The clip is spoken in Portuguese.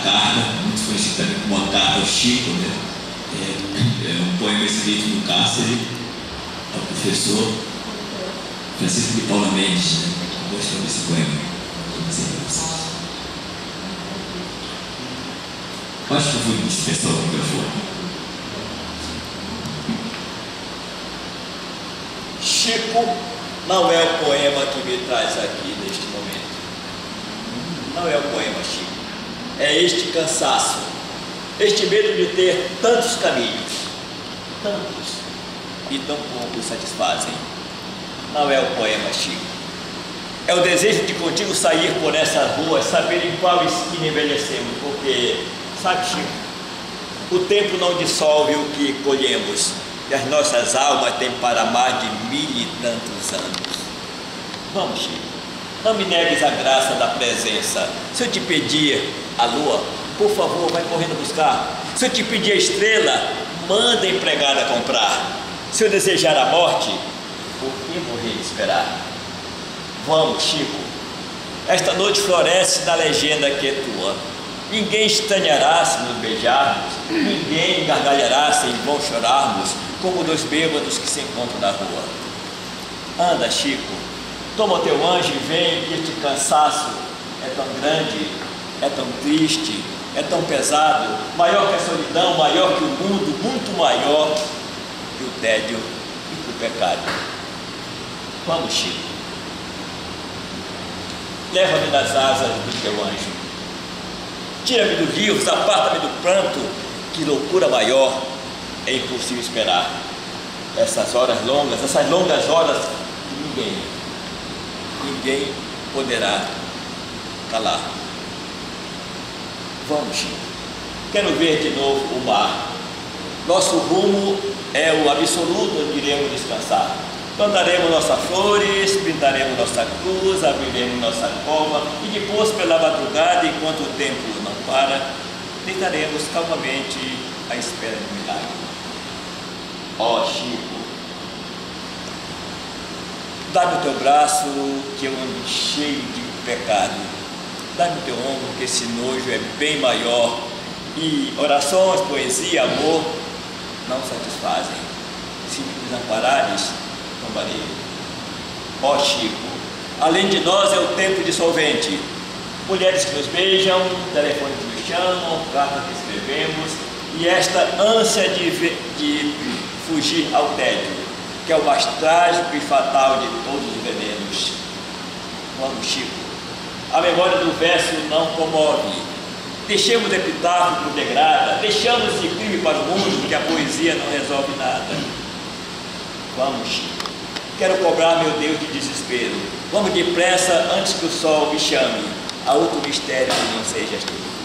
carta, muito conhecido também como a carta ao Chico, né? É um poema escrito no cárcere ao professor Francisco de Paula Mendes, né? Eu gosto desse poema, vou dizer para vocês. Acho que eu vou dispensar o microfone. Chico não é o poema que me traz aqui neste momento. Não é o poema, Chico. É este cansaço, este medo de ter tantos caminhos, tantos, e tão poucos satisfazem. Não é o poema, Chico. É o desejo de contigo sair por essa rua, saber em qual esquina envelhecemos, porque, sabe, Chico, o tempo não dissolve o que colhemos, e as nossas almas têm para mais de 1000 e tantos anos. Vamos, Chico, não me negues a graça da presença. Se eu te pedir a lua, por favor, vai correndo buscar. Se eu te pedir a estrela, manda a empregada comprar. Se eu desejar a morte, por que morrer de esperar? Vamos, Chico, esta noite floresce na legenda que é tua. Ninguém estranhará se nos beijarmos, ninguém gargalhará se em vão chorarmos, como dois bêbados que se encontram na rua. Anda, Chico, toma o teu anjo e vem, que este cansaço é tão grande, é tão triste, é tão pesado, maior que a solidão, maior que o mundo, muito maior que o tédio e que o pecado. Vamos, Chico, leva-me nas asas do teu anjo, tira-me do vírus, aparta-me do pranto, que loucura maior é impossível esperar. Essas horas longas, essas longas horas que ninguém poderá calar. Vamos, Chico, quero ver de novo o mar. Nosso rumo é o absoluto onde iremos descansar. Plantaremos nossas flores, pintaremos nossa cruz, abriremos nossa cova e depois, pela madrugada, enquanto o tempo não para, deitaremos calmamente à espera do milagre. Ó Chico, dá-me o teu braço que eu ando cheio de pecado. Dá-me o teu ombro que esse nojo é bem maior. E orações, poesia, amor não satisfazem. Se me desamparares, tombarei. Ó Chico, além de nós é o tempo dissolvente. Mulheres que nos beijam, telefones que nos chamam, cartas que escrevemos, e esta ânsia de fugir ao tédio, que é o mais trágico e fatal de todos os venenos. Vamos, Chico, a memória do verso não comove. Deixemos o epitáfio que degrada, deixamos de crime para o mundo, que a poesia não resolve nada. Vamos, Chico, quero cobrar, meu Deus, de desespero. Vamos depressa antes que o sol me chame a outro mistério que não sejas tu.